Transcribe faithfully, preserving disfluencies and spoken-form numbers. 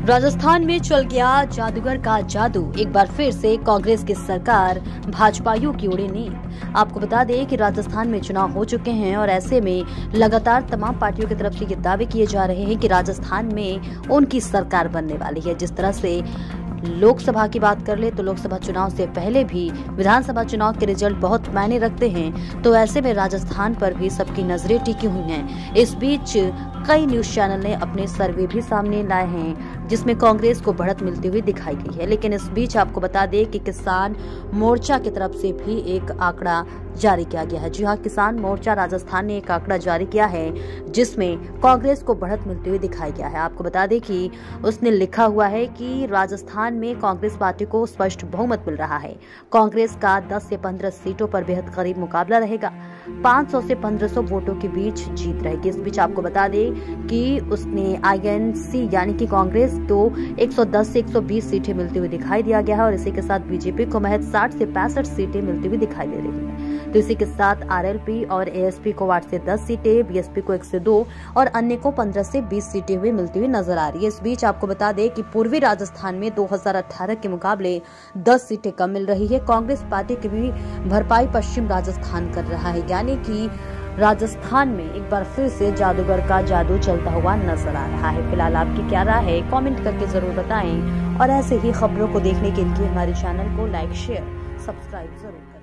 राजस्थान में चल गया जादूगर का जादू। एक बार फिर से कांग्रेस की सरकार भाजपाइयों की उड़े नींद। आपको बता दें कि राजस्थान में चुनाव हो चुके हैं और ऐसे में लगातार तमाम पार्टियों की तरफ से ये दावे किए जा रहे हैं कि राजस्थान में उनकी सरकार बनने वाली है। जिस तरह से लोकसभा की बात कर ले तो लोकसभा चुनाव से पहले भी विधानसभा चुनाव के रिजल्ट बहुत मायने रखते हैं, तो ऐसे में राजस्थान पर भी सबकी नजरें टिकी हुई हैं। इस बीच कई न्यूज चैनल ने अपने सर्वे भी सामने लाए हैं जिसमें कांग्रेस को बढ़त मिलती हुई दिखाई गई है। लेकिन इस बीच आपको बता दें कि किसान मोर्चा की तरफ से भी एक आंकड़ा जारी किया गया है। जी हां, किसान मोर्चा राजस्थान ने एक आंकड़ा जारी किया है जिसमें कांग्रेस को बढ़त मिलती हुई दिखाई गया है। आपको बता दें कि उसने लिखा हुआ है कि राजस्थान में कांग्रेस पार्टी को स्पष्ट बहुमत मिल रहा है। कांग्रेस का दस से पंद्रह सीटों पर बेहद करीब मुकाबला रहेगा। पाँच सौ से पंद्रह सौ वोटों के बीच जीत रहेगी। इस बीच आपको बता दें कि उसने आईएनसी यानी कि कांग्रेस तो एक सौ दस से एक सौ बीस सीटें मिलती हुई दिखाई दिया गया है और इसी के साथ बीजेपी को महज साठ से पैंसठ सीटें मिलती हुई दिखाई दे रही है। तो इसी के साथ आरएलपी और एएसपी को आठ से दस सीटें, बीएसपी को एक से दो और अन्य को पंद्रह से बीस सीटें हुई मिलती हुई नजर आ रही है। इस बीच आपको बता दें कि पूर्वी राजस्थान में दो हज़ार अठारह के मुकाबले दस सीटें कम मिल रही है। कांग्रेस पार्टी की भी भरपाई पश्चिम राजस्थान कर रहा है, यानी कि राजस्थान में एक बार फिर से जादूगर का जादू चलता हुआ नजर आ रहा है। फिलहाल आपकी क्या राय है, कमेंट करके जरूर बताएं और ऐसे ही खबरों को देखने के लिए हमारे चैनल को लाइक, शेयर, सब्सक्राइब जरूर करें।